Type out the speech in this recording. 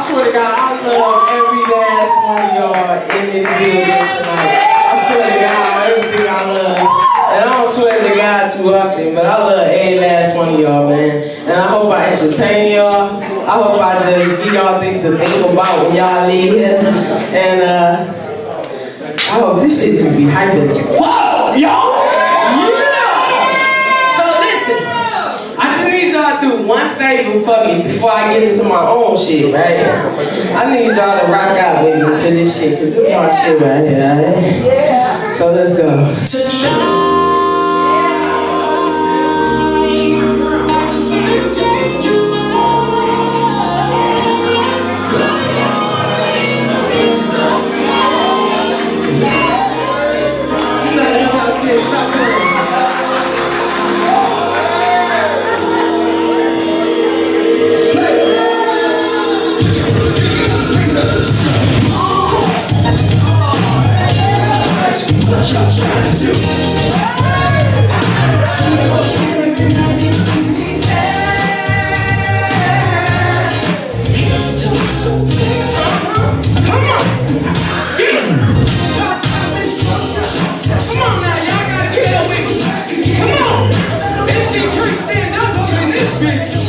swear to God, I love every last one of y'all in this building tonight. I swear to God, everything I love. And I don't swear to God too often, but I love every last one of y'all, man. And I hope I entertain y'all. I hope I just give y'all things to think about when y'all leave here. And I hope this shit just be hype as fuck, y'all. Do one favor for me before I get into my own shit, right? I need y'all to rock out with me to this shit, cause it's my shit right here, right? Yeah. So let's go. Bitch.